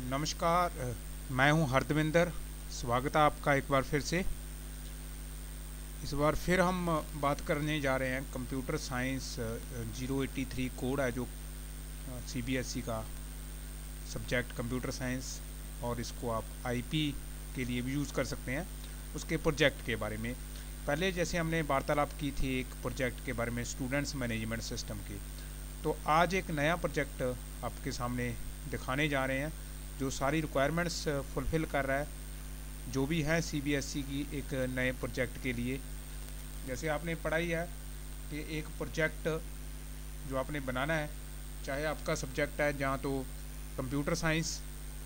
नमस्कार। मैं हूं हरदविंदर। स्वागत है आपका एक बार फिर से। इस बार फिर हम बात करने जा रहे हैं कंप्यूटर साइंस 083 कोड है जो सीबीएसई का सब्जेक्ट कंप्यूटर साइंस, और इसको आप आईपी के लिए भी यूज़ कर सकते हैं। उसके प्रोजेक्ट के बारे में पहले जैसे हमने वार्तालाप की थी एक प्रोजेक्ट के बारे में स्टूडेंट्स मैनेजमेंट सिस्टम के, तो आज एक नया प्रोजेक्ट आपके सामने दिखाने जा रहे हैं जो सारी रिक्वायरमेंट्स फुलफ़िल कर रहा है जो भी है सीबीएसई की एक नए प्रोजेक्ट के लिए। जैसे आपने पढ़ाई है कि एक प्रोजेक्ट जो आपने बनाना है, चाहे आपका सब्जेक्ट है जहाँ तो कंप्यूटर साइंस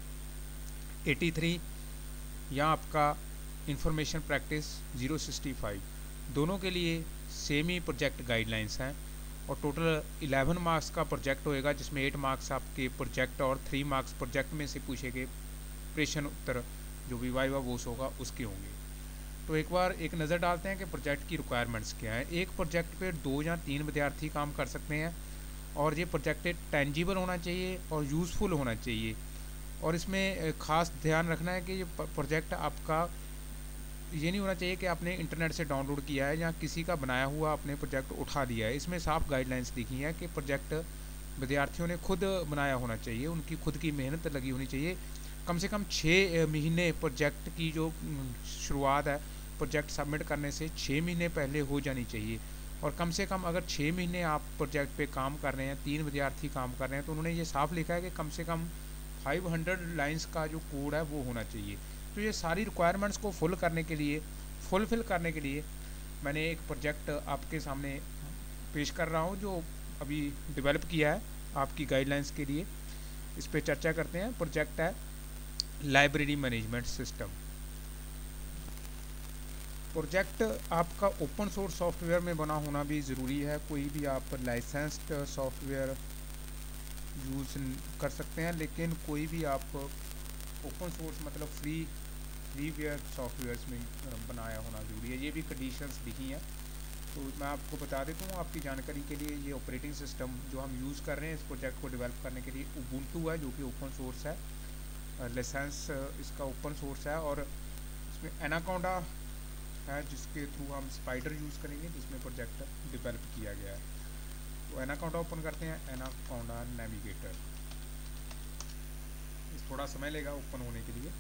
83 या आपका इंफॉर्मेशन प्रैक्टिस 065, दोनों के लिए सेम ही प्रोजेक्ट गाइडलाइंस हैं। और टोटल 11 मार्क्स का प्रोजेक्ट होएगा जिसमें 8 मार्क्स आपके प्रोजेक्ट और 3 मार्क्स प्रोजेक्ट में से पूछे गए प्रश्न उत्तर जो भी वाइवा वोस होगा उसके होंगे। तो एक बार एक नज़र डालते हैं कि प्रोजेक्ट की रिक्वायरमेंट्स क्या है। एक प्रोजेक्ट पे 2 या 3 विद्यार्थी काम कर सकते हैं और ये प्रोजेक्ट टेंजिबल होना चाहिए और यूज़फुल होना चाहिए। और इसमें ख़ास ध्यान रखना है कि ये प्रोजेक्ट आपका ये नहीं होना चाहिए कि आपने इंटरनेट से डाउनलोड किया है या किसी का बनाया हुआ आपने प्रोजेक्ट उठा दिया है। इसमें साफ गाइडलाइंस लिखी हैं कि प्रोजेक्ट विद्यार्थियों ने खुद बनाया होना चाहिए, उनकी खुद की मेहनत लगी होनी चाहिए। कम से कम 6 महीने प्रोजेक्ट की जो शुरुआत है प्रोजेक्ट सबमिट करने से 6 महीने पहले हो जानी चाहिए। और कम से कम अगर 6 महीने आप प्रोजेक्ट पे काम कर रहे हैं, 3 विद्यार्थी काम कर रहे हैं, तो उन्होंने ये साफ लिखा है कि कम से कम 500 लाइंस का जो कोड है वो होना चाहिए। तो ये सारी रिक्वायरमेंट्स को फुलफ़िल करने के लिए मैंने एक प्रोजेक्ट आपके सामने पेश कर रहा हूँ जो अभी डेवलप किया है आपकी गाइडलाइंस के लिए। इस पर चर्चा करते हैं। प्रोजेक्ट है लाइब्रेरी मैनेजमेंट सिस्टम। प्रोजेक्ट आपका ओपन सोर्स सॉफ्टवेयर में बना होना भी ज़रूरी है। कोई भी आप लाइसेंस्ड सॉफ्टवेयर यूज़ कर सकते हैं, लेकिन कोई भी आप ओपन सोर्स मतलब फ्रीवेयर सॉफ्टवेयर्स में बनाया होना ज़रूरी है। ये भी कंडीशंस लिखी हैं, तो मैं आपको बता देता हूँ आपकी जानकारी के लिए। ये ऑपरेटिंग सिस्टम जो हम यूज़ कर रहे हैं इस प्रोजेक्ट को डेवलप करने के लिए उबुंटू है जो कि ओपन सोर्स है। लाइसेंस इसका ओपन सोर्स है। और इसमें एनाकोंडा है जिसके थ्रू हम स्पाइडर यूज़ करेंगे जिसमें प्रोजेक्ट डेवलप किया गया है। तो एनाकोंडा ओपन करते हैं, एनाकोंडा नेविगेटर। थोड़ा समय लेगा ओपन होने के लिए।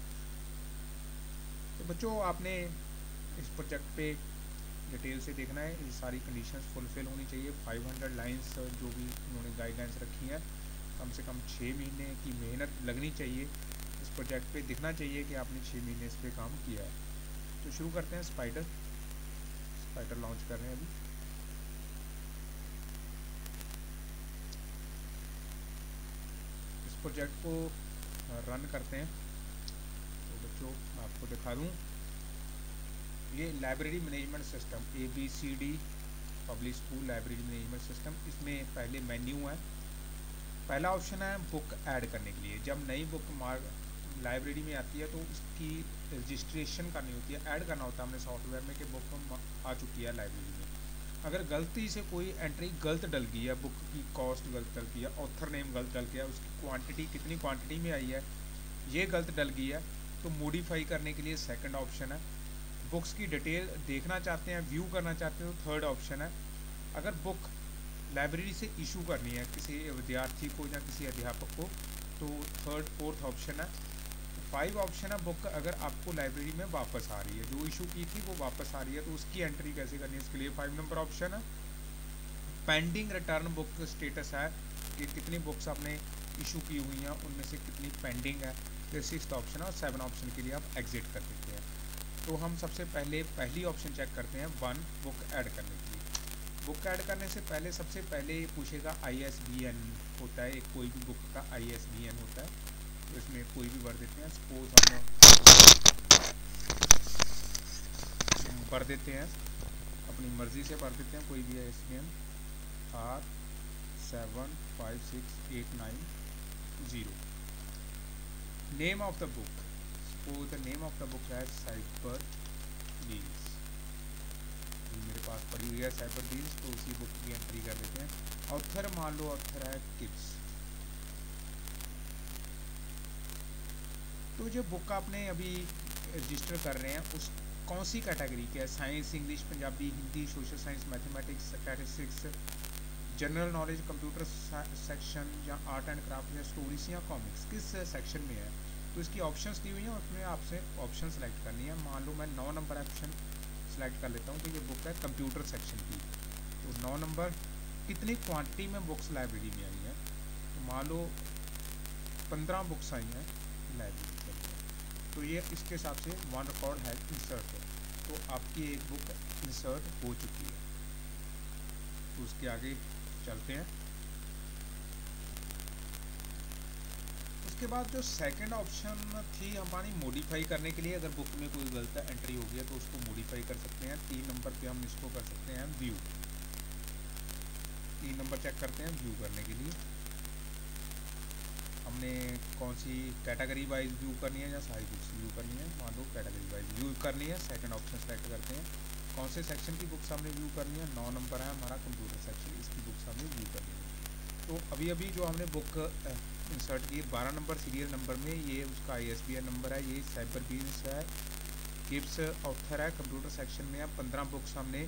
तो बच्चों आपने इस प्रोजेक्ट पे डिटेल से देखना है। ये सारी कंडीशंस फुलफ़िल होनी चाहिए। 500 लाइंस जो भी उन्होंने गाइडलाइंस रखी हैं, कम से कम 6 महीने की मेहनत लगनी चाहिए इस प्रोजेक्ट पे। दिखना चाहिए कि आपने 6 महीने इस पर काम किया है। तो शुरू करते हैं। स्पाइडर लॉन्च कर रहे हैं अभी। इस प्रोजेक्ट को रन करते हैं। तो बच्चों मैं आपको दिखा दूँ, ये library management system ABCD public school library management system. इसमें पहले मेन्यू है। पहला ऑप्शन है बुक ऐड करने के लिए। जब नई बुक लाइब्रेरी में आती है तो उसकी रजिस्ट्रेशन करनी होती है, ऐड करना होता है हमने सॉफ्टवेयर में कि बुक आ चुकी है लाइब्रेरी में। अगर गलती से कोई एंट्री गलत डल गई है, बुक की कॉस्ट गलत डल गई है, ऑथर नेम गलत डल गया, उसकी क्वांटिटी कितनी क्वांटिटी में आई है ये गलत डल गई है, तो मॉडिफाई करने के लिए सेकंड ऑप्शन है। बुक्स की डिटेल देखना चाहते हैं, व्यू करना चाहते हैं, तो थर्ड ऑप्शन है। अगर बुक लाइब्रेरी से इशू करनी है किसी विद्यार्थी को या किसी अध्यापक को, तो फोर्थ ऑप्शन है। 5 ऑप्शन है। बुक अगर आपको लाइब्रेरी में वापस आ रही है, जो इशू की थी वो वापस आ रही है, तो उसकी एंट्री कैसे करनी है, इसके लिए 5 नंबर ऑप्शन है। पेंडिंग रिटर्न बुक स्टेटस है कि कितनी बुक्स आपने इशू की हुई हैं, उनमें से कितनी पेंडिंग है, तो 6th ऑप्शन है। और 7 ऑप्शन के लिए आप एग्जिट कर देते हैं। तो हम सबसे पहले पहली ऑप्शन चेक करते हैं, 1 बुक ऐड करने के लिए। बुक ऐड करने से पहले सबसे पहले पूछेगा ISBN होता है, एक कोई भी बुक का ISBN होता है। तो इसमें कोई भी भर देते हैं। सपोज हम भर देते हैं, अपनी मर्ज़ी से भर देते हैं कोई भी ISBN R756890। Name of the book, suppose the name of the book है साइबर डील्स। मेरे पास पड़ी हुई है साइबर डील्स, तो उसी बुक की एंट्री कर देते हैं। ऑथर मान लो ऑथर है किड्स। तो जो बुक आपने अभी रजिस्टर कर रहे हैं उस कौन सी कैटेगरी के है, science, English, Punjabi, Hindi, social science, mathematics, statistics, general knowledge, computer section, या आर्ट एंड क्राफ्ट, या स्टोरीज, या कॉमिक्स, किस सेक्शन में है। तो इसकी ऑप्शंस दी हुई हैं, उसमें आपसे ऑप्शन सेलेक्ट करनी है। मान लो मैं 9 नंबर ऑप्शन सेलेक्ट कर लेता हूँ कि ये बुक है कंप्यूटर सेक्शन की। तो 9 नंबर, कितनी क्वांटिटी में बुक्स लाइब्रेरी में आई हैं, तो मान लो 15 बुक्स आई हैं लाइब्रेरी के अंदर। तो ये इसके हिसाब से वन रिकॉर्ड है इंसर्ट है, तो आपकी एक बुक इंसर्ट हो चुकी है। तो उसके आगे चलते हैं। उसके बाद जो सेकंड ऑप्शन थी हमारी मॉडिफाई करने के लिए, अगर बुक में कोई गलत एंट्री हो गया तो उसको मॉडिफाई कर सकते हैं। 3 नंबर पे हम इसको कर सकते हैं व्यू। 3 नंबर चेक करते हैं व्यू करने के लिए हमने कौन सी कैटेगरी वाइज व्यू करनी है या सारी बुक्स व्यू करनी है। मान लो कैटेगरी वाइज व्यू करनी है, सेकंड ऑप्शन सेलेक्ट करते हैं। कौन से सेक्शन की बुक्स हमने व्यू करनी है, 9 नंबर है हमारा कंप्यूटर सेक्शन, इसकी बुक्स हमने व्यू करनी है। तो अभी अभी जो हमने बुक इंसर्ट की 12 नंबर सीरियल नंबर में, ये उसका ISBN नंबर है, ये साइबर बीन्स है, गिब्स ऑथर है, कंप्यूटर सेक्शन में है। 15 बुक्स हमने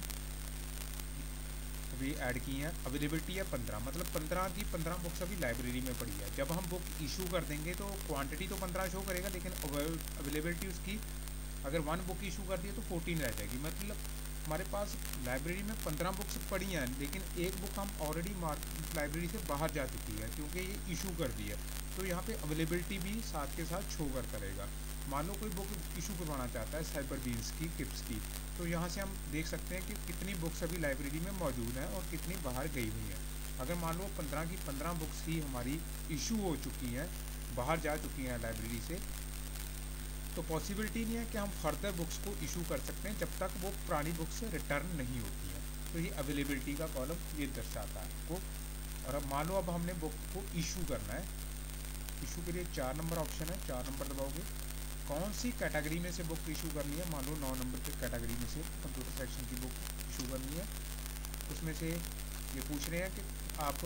अभी ऐड की हैं। अवेलेबिलिटी है 15, मतलब 15 की 15 बुक्स अभी लाइब्रेरी में पड़ी है। जब हम बुक इशू कर देंगे तो क्वांटिटी तो 15 शो करेगा, लेकिन अवेलेबिलिटी उसकी अगर 1 बुक इशू कर दिए तो 14 रह जाएगी। मतलब हमारे पास लाइब्रेरी में 15 बुक्स पड़ी हैं, लेकिन एक बुक हम ऑलरेडी लाइब्रेरी से बाहर जा चुकी है क्योंकि ये इशू कर दी है। तो यहाँ पे अवेलेबिलिटी भी साथ के साथ शो करता रहेगा। मान लो कोई बुक इशू करवाना चाहता है साइबर बीन्स की, टिप्स की, तो यहाँ से हम देख सकते हैं कि कितनी बुक्स अभी लाइब्रेरी में मौजूद हैं और कितनी बाहर गई हुई हैं। अगर मान लो 15 की 15 बुक्स ही हमारी इशू हो चुकी हैं, बाहर जा चुकी हैं लाइब्रेरी से, तो पॉसिबिलिटी नहीं है कि हम फर्दर बुक्स को इशू कर सकते हैं जब तक वो पुरानी बुक्स रिटर्न नहीं होती हैं। तो ये अवेलेबिलिटी का कॉलम ये दर्शाता है आपको। और अब मान लो अब हमने बुक को इशू करना है। इशू के लिए 4 नंबर ऑप्शन है, 4 नंबर दबाओगे। कौन सी कैटेगरी में से बुक इशू करनी है, मान लो 9 नंबर के कैटेगरी में से कंप्यूटर सेक्शन की बुक इशू करनी है। उसमें से ये पूछ रहे हैं कि आप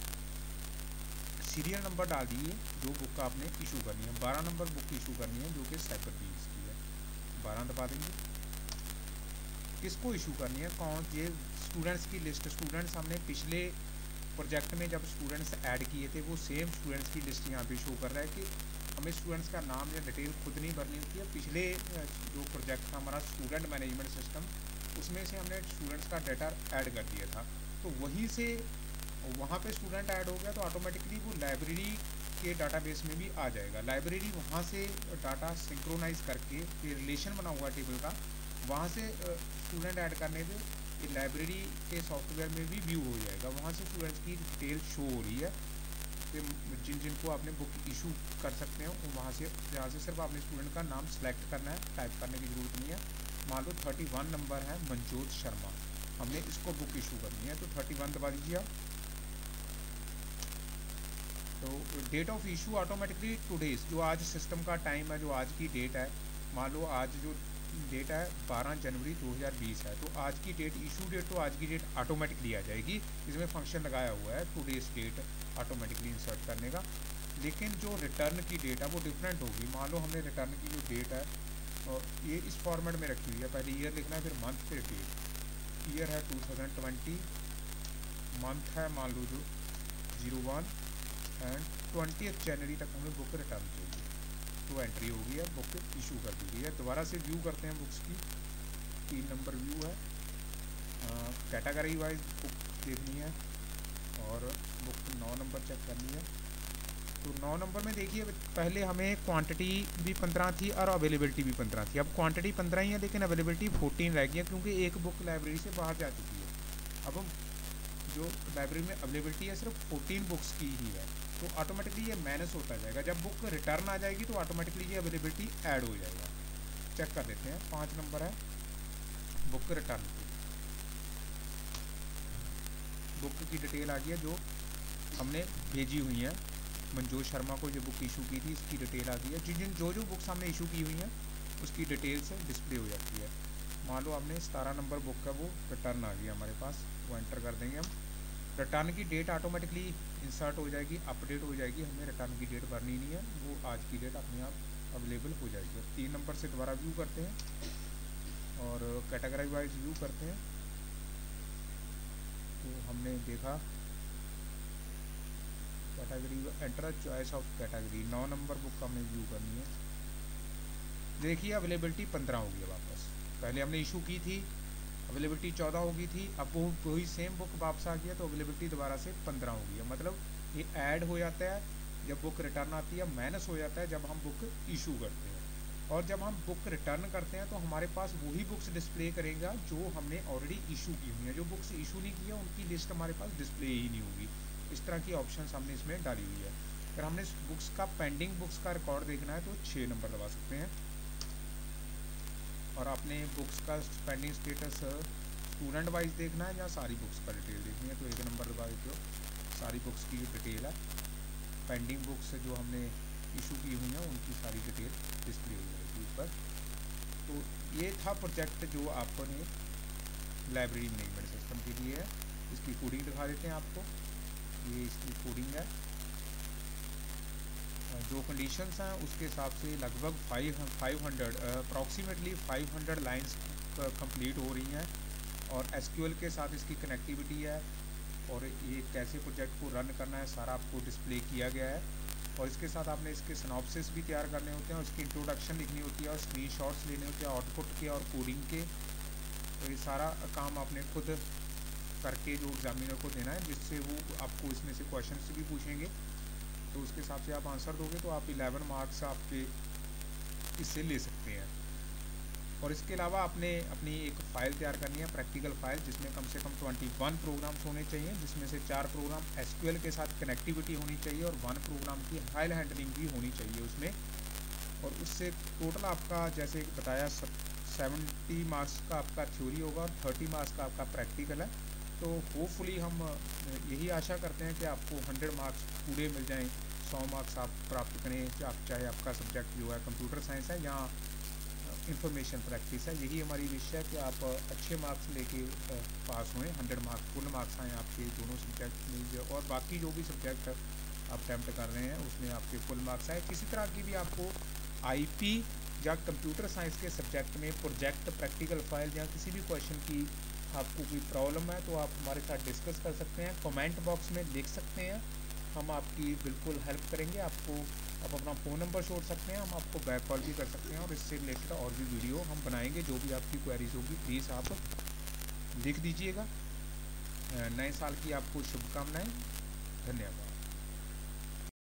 सीरियल नंबर डाल दीजिए जो बुक आपने इशू करनी है। 12 नंबर बुक इशू करनी है जो कि साइबर बीन्स की है, 12 दबा देंगे। किसको इशू करनी है, कौन, ये स्टूडेंट्स की लिस्ट। स्टूडेंट्स हमने पिछले प्रोजेक्ट में जब स्टूडेंट्स ऐड किए थे वो सेम स्टूडेंट्स की लिस्ट यहाँ पे शो कर रहा है कि हमें स्टूडेंट्स का नाम या डिटेल खुद नहीं भरनी होती है। पिछले जो प्रोजेक्ट था हमारा स्टूडेंट मैनेजमेंट सिस्टम, उसमें से हमने स्टूडेंट्स का डाटा ऐड कर दिया था, तो वहीं से वहाँ पे स्टूडेंट ऐड हो गया तो ऑटोमेटिकली वो लाइब्रेरी के डाटाबेस में भी आ जाएगा। लाइब्रेरी वहाँ से डाटा सिंक्रोनाइज करके फिर रिलेशन बना हुआ टेबल का, वहाँ से स्टूडेंट ऐड करने से ये लाइब्रेरी के सॉफ्टवेयर में भी व्यू हो जाएगा। वहाँ से स्टूडेंट्स की डिटेल शो हो रही है, फिर जिनको आपने बुक इशू कर सकते हो वहाँ से, जहाँ से सिर्फ आपने स्टूडेंट का नाम सेलेक्ट करना है, टाइप करने की ज़रूरत नहीं है। मान लो 31 नंबर है मनजोत शर्मा, हमने इसको बुक इशू करनी है, तो 31 दबा दीजिए आप। तो date of issue automatically today's, जो आज सिस्टम का टाइम है, जो आज की डेट है, मान लो आज जो डेट है 12 जनवरी 2020 है, तो आज की डेट इशू डेट, तो आज की डेट ऑटोमेटिकली आ जाएगी। इसमें फंक्शन लगाया हुआ है टुडेज डेट ऑटोमेटिकली इंसर्ट करने का। लेकिन जो रिटर्न की डेट है वो डिफरेंट होगी। मान लो हमने रिटर्न की जो डेट है और ये इस फॉर्मेट में रखी हुई है, पहले ईयर लिखना है, फिर मंथ, फिर डेट। ईयर है 2020, मंथ है मान लो जो 01 एंड 20 जनवरी तक हमें बुक रिटर्न चाहिए, तो एंट्री हो गई है, बुक इशू कर दी गई है। दोबारा से व्यू करते हैं बुक्स की। 3 नंबर व्यू है, कैटेगरी वाइज बुक देखनी है और बुक 9 नंबर चेक करनी है। तो 9 नंबर में देखिए पहले हमें क्वांटिटी भी 15 थी और अवेलेबिलिटी भी 15 थी। अब क्वांटिटी 15 ही है लेकिन अवेलेबिलिटी 14 रह गई है क्योंकि एक बुक लाइब्रेरी से बाहर जा चुकी है। अब हम जो लाइब्रेरी में अवेलेबिलिटी है सिर्फ 14 बुक्स की ही है, तो ऑटोमेटिकली ये माइनस होता जाएगा। जब बुक रिटर्न आ जाएगी तो ऑटोमेटिकली ये अवेलेबिलिटी ऐड हो जाएगा। चेक कर लेते हैं। 5 नंबर है बुक रिटर्न की, बुक की डिटेल आ गई है जो हमने भेजी हुई है मनजोत शर्मा को, जो बुक इशू की थी इसकी डिटेल आ गई है। जो जो बुक्स हमने इशू की हुई हैं उसकी डिटेल से डिस्प्ले हो जाती है। मान लो हमने 17 नंबर बुक का वो रिटर्न आ गया हमारे पास, वो एंटर कर देंगे हम। रिटर्न की डेट ऑटोमेटिकली इंसर्ट हो जाएगी, अपडेट हो जाएगी, हमें रिटर्न की डेट भरनी नहीं है, वो आज की डेट अपने आप अवेलेबल हो जाएगी। अब 3 नंबर से दोबारा व्यू करते हैं और कैटेगरी वाइज व्यू करते हैं। तो हमने देखा category enter choice of category, 9 number book हमने व्यू करनी है। देखिए अवेलेबिलिटी 15 हो गई वापस। पहले हमने इशू की थी, अवेलेबिलिटी 14 हो गई थी, अब वो वही सेम बुक वापस आ गया तो अवेलेबिलिटी दोबारा से 15 हो गई है। मतलब ये ऐड हो जाता है जब बुक रिटर्न आती है, माइनस हो जाता है जब हम बुक इशू करते हैं। और जब हम बुक रिटर्न करते हैं तो हमारे पास वही बुक्स डिस्प्ले करेगा जो हमने ऑलरेडी इशू की हुई हैं। जो बुक्स इशू नहीं की है उनकी लिस्ट हमारे पास डिस्प्ले ही नहीं होगी। इस तरह की ऑप्शंस हमने इसमें डाली हुई है। अगर हमने बुक्स का पेंडिंग बुक्स का रिकॉर्ड देखना है तो 6 नंबर दबा सकते हैं और अपने बुक्स का पेंडिंग स्टेटस स्टूडेंट वाइज देखना है या सारी बुक्स का डिटेल देखनी है तो 1 नंबर दबा देते हो। सारी बुक्स की डिटेल है, पेंडिंग बुक्स जो हमने इशू की हुई हैं उनकी सारी डिटेल डिस्प्ले हो जाएगी ऊपर। तो ये था प्रोजेक्ट जो आपने लाइब्रेरी मैनेजमेंट सिस्टम के लिए है। इसकी कोडिंग दिखा देते हैं आपको। ये इसकी कोडिंग है, जो कंडीशंस हैं उसके हिसाब से लगभग 500 अप्रॉक्सीमेटली 500 लाइंस कंप्लीट हो रही हैं और एसक्यूएल के साथ इसकी कनेक्टिविटी है और ये कैसे प्रोजेक्ट को रन करना है सारा आपको डिस्प्ले किया गया है। और इसके साथ आपने इसके सिनॉप्सिस भी तैयार करने होते हैं और इसकी इंट्रोडक्शन लिखनी होती है और स्क्रीनशॉट्स लेने होते हैं आउटपुट के और कोडिंग के। तो ये सारा काम आपने खुद करके जो एग्जामिनर को देना है, जिससे वो आपको इसमें से क्वेश्चन भी पूछेंगे तो उसके हिसाब से आप आंसर दोगे तो आप 11 मार्क्स आपके इससे ले सकते हैं। और इसके अलावा आपने अपनी एक फ़ाइल तैयार करनी है, प्रैक्टिकल फ़ाइल, जिसमें कम से कम 21 प्रोग्राम्स होने चाहिए, जिसमें से 4 प्रोग्राम एसक्यूएल के साथ कनेक्टिविटी होनी चाहिए और 1 प्रोग्राम की फाइल हैंडलिंग भी होनी चाहिए उसमें। और उससे टोटल आपका जैसे बताया 70 मार्क्स का आपका थ्योरी होगा और 30 मार्क्स का आपका प्रैक्टिकल है। तो होपफुली हम यही आशा करते हैं कि आपको 100 मार्क्स पूरे मिल जाएं, 100 मार्क्स आप प्राप्त करें। आप चाहे आपका सब्जेक्ट जो है कंप्यूटर साइंस है या इंफॉर्मेशन प्रैक्टिस है, यही हमारी विश है कि आप अच्छे मार्क्स लेके पास हुए, 100 मार्क्स फुल मार्क्स आएँ आपके दोनों सब्जेक्ट में और बाकी जो भी सब्जेक्ट आप अटैम्प्ट कर रहे हैं उसमें आपके फुल मार्क्स आए। किसी तरह की भी आपको आईपी या कंप्यूटर साइंस के सब्जेक्ट में प्रोजेक्ट, प्रैक्टिकल फाइल या किसी भी क्वेश्चन की आपको कोई प्रॉब्लम है तो आप हमारे साथ डिस्कस कर सकते हैं, कमेंट बॉक्स में लिख सकते हैं, हम आपकी बिल्कुल हेल्प करेंगे। आपको आप अपना फ़ोन नंबर छोड़ सकते हैं, हम आपको बैक कॉल भी कर सकते हैं और इससे रिलेटेड और भी वीडियो हम बनाएंगे। जो भी आपकी क्वेरीज होगी प्लीज़ आप लिख दीजिएगा। नए साल की आपको शुभकामनाएं। धन्यवाद।